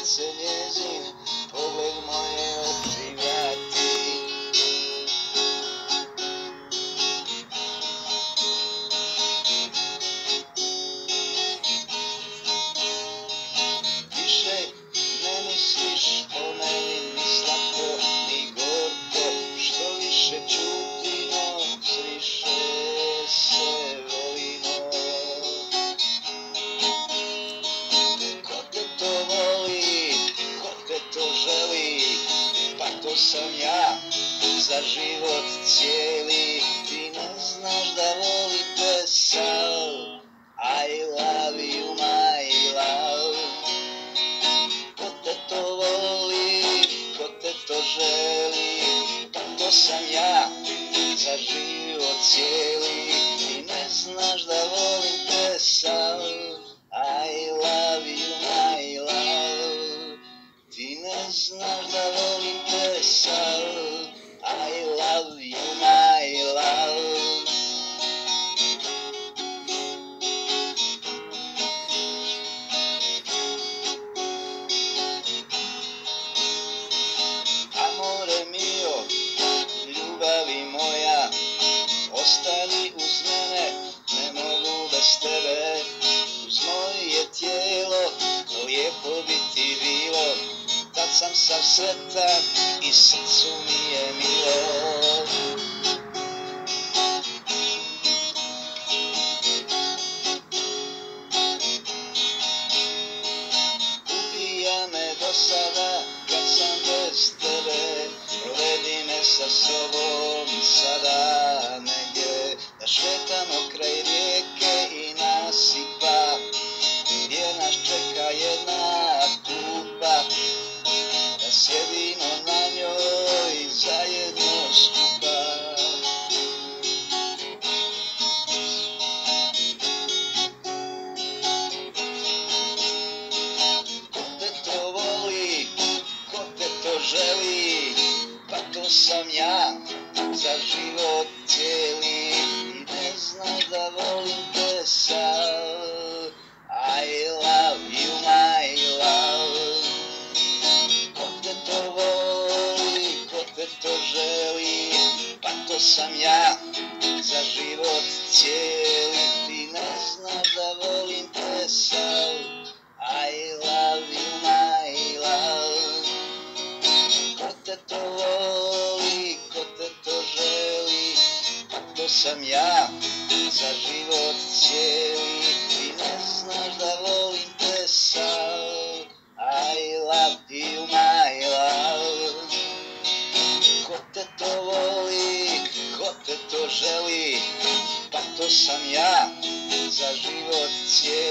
se njezin pogled moje oči vrati. Više ne misliš o meni ni slatko ni gorko, što više čutimo, više se volimo. Ko te to voli, ko te to želi, pa to sam ja za život cijeli. Ti ne znaš da volite sal, I love you my love. Ko te to voli, ko te to želi, pa to sam ja za život cijeli. Ti ne znaš da volite sal, I love you my love. Ti ne znaš da volite sal, I love you my love. Amore mio, ljubavi moja, ostani uz mene, ne mogu bez tebe. Uz moje tijelo, lijepo bi ti bilo, tad sam sav sretan i srcu mi je milo. Ubija me do sada kad sam bez tebe, provedi me sa sobom sada negdje, da šetamo kraj rijeke i nasipa, gdje nas čeka jedna tupa, da sjedimo na njoj zajedno skupa. Ko te to voli, ko te to želi, pa to sam ja za život cijeli. Ti ne znaš da volim te sal, I love you my love. Ko te to voli, ko te to želi, pa to sam ja za život cijeli. Ti ne znaš da volim te sal, I love you my love. Ko te to voli, ko te to želi, pa to sam ja za život cijeli. Ti ne znaš da volim te sal, I love you my love. Ko te to voli, ko te to želi, pa to sam ja za život cijeli.